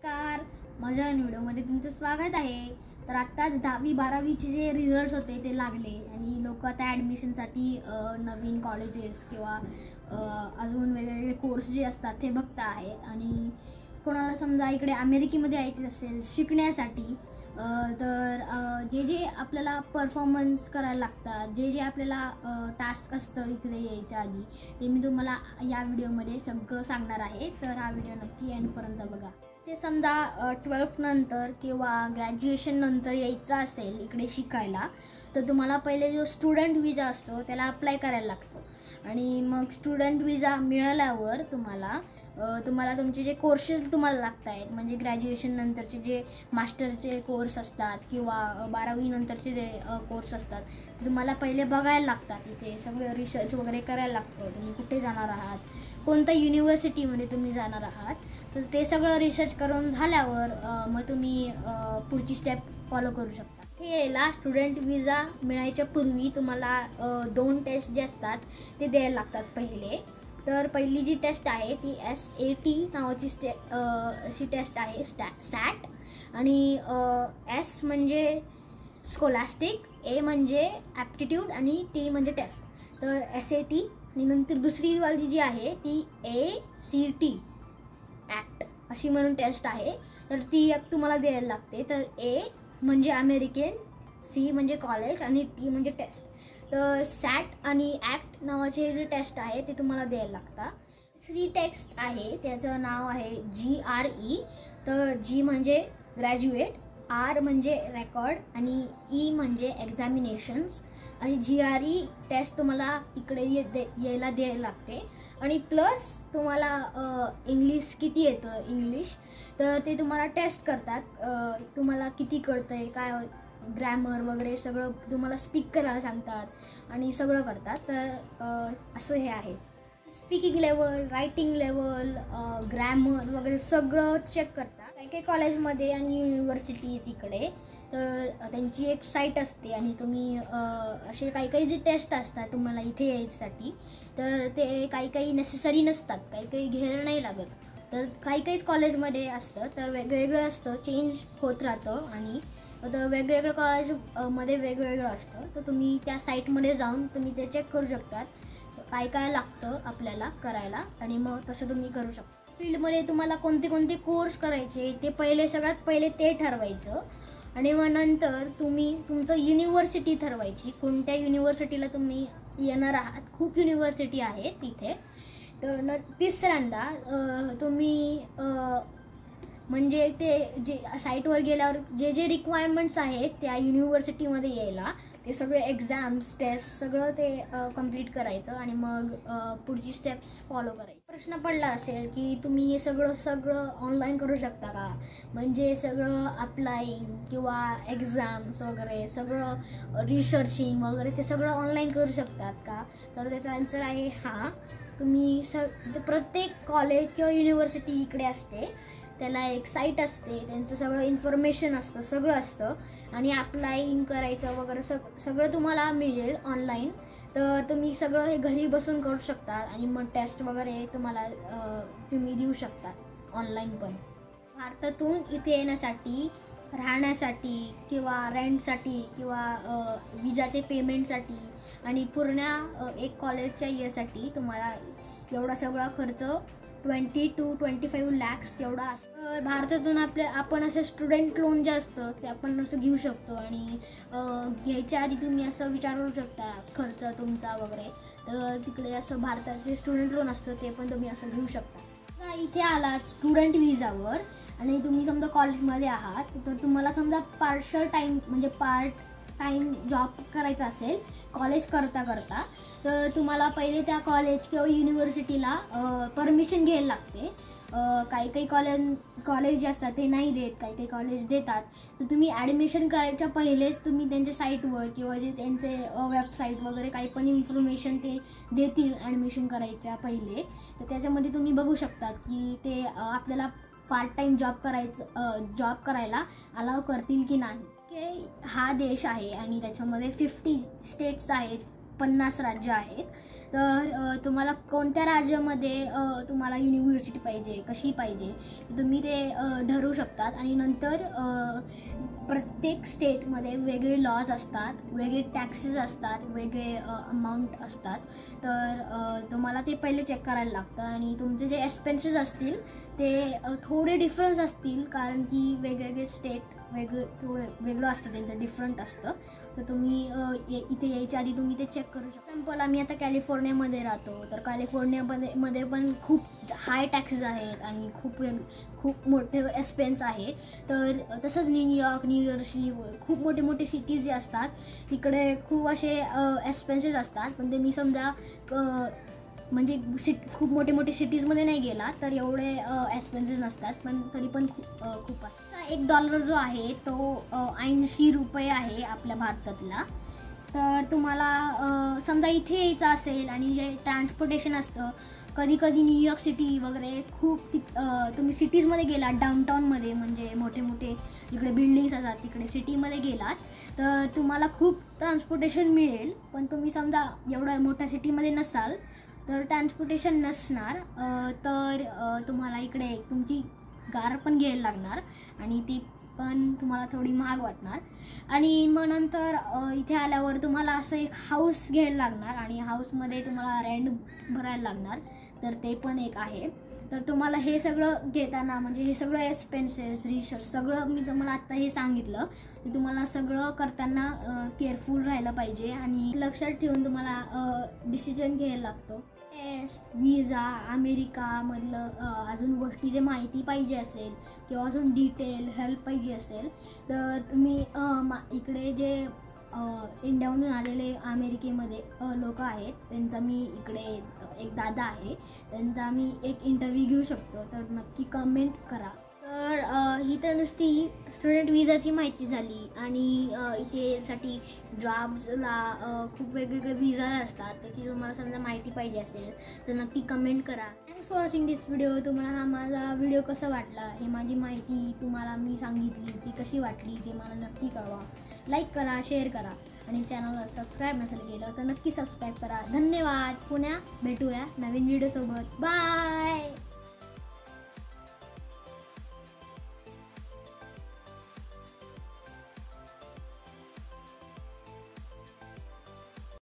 नमस्कार, माझ्या व्हिडिओमध्ये तुमचं स्वागत आहे। तर आत्ताच 10वी 12वीचे जे रिझल्ट्स होते ते लागले आणि लोक आता ॲडमिशनसाठी नवीन कॉलेजेस किंवा अजून वेगवेगळे कोर्स जे असतात ते बघता आहेत। आणि कोणाला समजा इकडे अमेरिकेमध्ये यायचे असेल शिकण्यासाठी तर जे जे आपल्याला परफॉर्मन्स करायला लागतात, जे जे आपल्याला टास्क असतं इकडे यायच्या आधी, ते मी तुम्हाला या व्हिडिओमध्ये सगळं सांगणार आहे। तर हा व्हिडिओ नक्की एंडपर्यंत बघा। ते समजा 12th नंतर किंवा ग्रॅज्युएशन नंतर यायचं असेल इकडे शिकायला, तर तुम्हाला पहिले जो स्टुडंट विजा असतो त्याला अप्लाय करायला लागतो। आणि मग स्टुडंट विजा मिळाल्यावर तुम्हाला तुमचे जे कोर्सेस तुम्हाला लागत आहेत, म्हणजे ग्रॅज्युएशन नंतरचे जे मास्टरचे कोर्स असतात किंवा 12वी नंतरचे जे कोर्स असतात ते तुम्हाला पहिले बघायला लागतात। इथे सगळं रिसर्च वगैरे करायला लागतं। तुम्ही कुठे जाणार आहात, कोणत्या युनिव्हर्सिटीमध्ये तुम्ही जाणार आहात, तर ते सगळं रिसर्च करून झाल्यावर मग तुम्ही पुढची स्टेप फॉलो करू शकता। हे यायला स्टुडंट विजा मिळायच्या पूर्वी तुम्हाला 2 टेस्ट जे असतात ते द्यायला लागतात पहिले। तर पहिली जी टेस्ट आहे ती SAT नावाची अशी टेस्ट आहे, सॅट। आणि S म्हणजे स्कॉलास्टिक, A म्हणजे ॲप्टिट्यूड आणि T म्हणजे टेस्ट। तर SAT आणि नंतर दुसरी वाली जी आहे ती ACT ॲक्ट अशी म्हणून टेस्ट आहे। तर ती एक तुम्हाला द्यायला लागते। तर A म्हणजे अमेरिकन, C म्हणजे कॉलेज आणि T म्हणजे टेस्ट। तर सॅट आणि ॲक्ट नावाचे जे टेस्ट आहे ते तुम्हाला द्यायला लागतात। तिसरी टेस्ट आहे त्याचं नाव आहे GRE। तर G म्हणजे ग्रॅज्युएट, R म्हणजे रेकॉर्ड आणि E म्हणजे एक्झामिनेशन्स। आणि GRE टेस्ट तुम्हाला इकडे यायला द्यायला लागते। आणि प्लस तुम्हाला इंग्लिश किती येतं इंग्लिश, तर ते तुम्हाला टेस्ट करतात। तुम्हाला किती कळतंय, काय ग्रॅमर वगैरे सगळं तुम्हाला स्पीक करायला सांगतात आणि सगळं करतात। तर असं हे आहे, speaking level, writing level, grammar वगैरे सगळं चेक करतात। काही कॉलेजमध्ये आणि युनिव्हर्सिटीज इकडे तर त्यांची एक साईट असते आणि तुम्ही असे काही जे टेस्ट असतात तुम्हाला इथे यायसाठी, तर ते काही नेसेसरी नसतात, काही घ्यायला नाही लागत। तर काही कॉलेजमध्ये असतं तर वेगवेगळं असतं, चेंज होत राहतं। आणि तर वेगवेगळ्या कॉलेजमध्ये वेगवेगळं असतं। तर तुम्ही त्या साईटमध्ये जाऊन तुम्ही ते चेक करू शकतात काय लागतं आपल्याला करायला, आणि मग तसं तुम्ही करू शकता। फील्डमध्ये तुम्हाला कोणते कोर्स करायचे ते सगळ्यात पहिले ते ठरवायचं। आणि मग नंतर तुम्ही तुमचं युनिव्हर्सिटी ठरवायची, कोणत्या युनिव्हर्सिटीला तुम्ही येणार आहात। खूप युनिव्हर्सिटी आहेत तिथे। तर तिसऱ्यांदा तुम्ही म्हणजे ते जे साईटवर गेल्यावर जे रिक्वायरमेंट्स आहेत त्या युनिव्हर्सिटीमध्ये यायला, ते सगळे एक्झाम्स टेस्ट सगळं ते कंप्लीट करायचं आणि मग पुढची स्टेप्स फॉलो करायची। प्रश्न पडला असेल की तुम्ही हे सगळं ऑनलाईन करू शकता का, म्हणजे सगळं अप्लाईंग किंवा एक्झाम्स वगैरे सगळं रिसर्चिंग वगैरे ते सगळं ऑनलाईन करू शकतात का, तर त्याचा आन्सर आहे हां। तुम्ही प्रत्येक कॉलेज किंवा युनिव्हर्सिटी इकडे असते, त्याला एक साईट असते, त्यांचं सगळं इन्फॉर्मेशन असतं, सगळं असतं आणि अप्लाईंग करायचं वगैरे सगळं तुम्हाला मिळेल ऑनलाईन। तर तुम्ही सगळं हे घरी बसून करू शकता आणि मग टेस्ट वगैरे तुम्ही देऊ शकता ऑनलाईन पण। भारतातून इथे येण्यासाठी, राहण्यासाठी किंवा रेंटसाठी किंवा विजाचे पेमेंटसाठी आणि पूर्ण एक कॉलेजच्या इयरसाठी तुम्हाला एवढा सगळा खर्च 20 to 25 lakhs एवढा असतो। भारतातून आपण असं स्टुडंट लोन जे असतं ते आपण असं घेऊ शकतो आणि घ्यायच्या आधी तुम्ही असं विचार करू शकता खर्च तुमचा वगैरे। तर तिकडे असं भारताचे स्टुडंट लोन असतं ते पण तुम्ही असं घेऊ शकता। इथे आलात स्टुडंट विजावर आणि तुम्ही समजा कॉलेजमध्ये आहात, तर तुम्हाला समजा पार्ट टाईम जॉब करायचा असेल कॉलेज करता, तर तुम्हाला पहिले त्या कॉलेज किंवा युनिव्हर्सिटीला परमिशन घ्यायला लागते। काही कॉलेज जे असतात ते नाही देत, काही कॉलेज देतात। तर तुम्ही ॲडमिशन करायच्या पहिलेच तुम्ही त्यांच्या साईटवर किंवा जे त्यांचे वेबसाईट वगैरे काही पण इन्फॉर्मेशन ते देतील ॲडमिशन करायच्या पहिले, तर त्याच्यामध्ये तुम्ही बघू शकतात की ते आपल्याला पार्ट टाईम जॉब करायला अलाव करतील की नाही। हा देश आहे आणि त्याच्यामध्ये 50 स्टेट्स आहेत, 50 राज्य आहेत। तर तुम्हाला कोणत्या राज्यामध्ये तुम्हाला युनिव्हर्सिटी पाहिजे, कशी पाहिजे, तुम्ही ते ठरवू शकतात. आणि नंतर प्रत्येक स्टेटमध्ये वेगळे लॉज असतात, वेगळे टॅक्सेस असतात, वेगळे अमाऊंट असतात. तर तुम्हाला ते पहिले चेक करायला लागतं. आणि तुमचे जे एक्सपेन्सेस असतील ते थोडे डिफरन्स असतील, कारण की वेगवेगळे स्टेट थोडं वेगळं असतं, त्यांचं डिफरंट असतं. तर तुम्ही इथे यायच्या आधी तुम्ही ते चेक करू शकता. एक्झाम्पल आम्ही आता कॅलिफोर्नियामध्ये राहतो, तर कॅलिफोर्नियामध्ये पण खूप हाय टॅक्सेस आहेत आणि खूप मोठे एक्सपेन्स आहे. तर तसंच न्यूयॉर्क, न्यूजर्सी, खूप मोठे मोठे सिटीज जे असतात तिकडे खूप असे एक्सपेन्सेस असतात. पण ते मी समजा म्हणजे खूप मोठे मोठे सिटीजमध्ये नाही गेला तर एवढे एक्सपेन्सेस नसतात, पण तरी पण खूप असतात. $1 जो आहे तो 80 रुपये आहे आपल्या भारतातला. तर तुम्हाला समजा इथे यायचं असेल आणि जे ट्रान्सपोर्टेशन असतं, कधी कधी न्यूयॉर्क सिटी वगैरे खूप तुम्ही सिटीजमध्ये गेलात, डाऊनटाऊनमध्ये, म्हणजे मोठे मोठे जिकडे बिल्डिंग्स असतात तिकडे सिटीमध्ये गेलात तर तुम्हाला खूप ट्रान्सपोर्टेशन मिळेल. पण तुम्ही समजा एवढ्या मोठ्या सिटीमध्ये नसाल तर ट्रान्सपोर्टेशन नसणार, तर तुम्हाला इकडे तुमची कार पण घ्यायला लागणार आणि ती पण तुम्हाला थोडी महाग वाटणार. आणि मग नंतर इथे आल्यावर तुम्हाला असं एक हाऊस घ्यायला लागणार आणि हाऊसमध्ये तुम्हाला रेंट भरायला लागणार. तर ते पण एक आहे. तर तुम्हाला हे सगळं घेताना, म्हणजे हे सगळं एक्सपेन्सेस, रिसर्च सगळं मी तुम्हाला आत्ता हे सांगितलं की तुम्हाला सगळं करताना केअरफुल राहायला पाहिजे आणि लक्षात ठेवून तुम्हाला डिसिजन घ्यायला लागतो. टेस्ट, विजा, अमेरिकामधलं अजून गोष्टीची माहिती पाहिजे असेल किंवा अजून डिटेल हेल्प पाहिजे असेल तर तुम्ही इकडे जे इंडियाहून आलेले अमेरिकेमध्ये लोक आहेत त्यांचा मी इकडे एक दादा आहे, त्यांचा मी एक इंटरव्ह्यू घेऊ शकतो. तर नक्की कमेंट करा. तर ही तर नुसती स्टुडंट विजाची माहिती झाली. आणि इथेसाठी जॉब्सला खूप वेगवेगळे विजा असतात, त्याची तुम्हाला समजा माहिती पाहिजे असेल तर नक्की कमेंट करा. Thanks for watching this video. तुम्हाला हा माझा व्हिडिओ कसा वाटला, हे माझी माहिती तुम्हाला मी सांगितली ती कशी वाटली ते मला नक्की कळवा. लाईक करा, शेअर करा आणि चॅनलला सबस्क्राईब नसेल केलं तर नक्की सबस्क्राईब करा. धन्यवाद. पुन्हा भेटूया नवीन व्हिडिओसोबत. बाय.